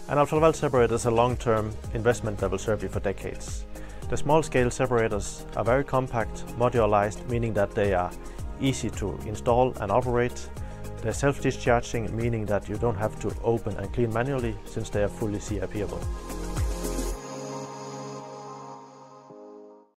An ultra-valve separator is a long-term investment that will serve you for decades. The small-scale separators are very compact, modularized, meaning that they are easy to install and operate. They're self-discharging, meaning that you don't have to open and clean manually since they are fully CIP-able.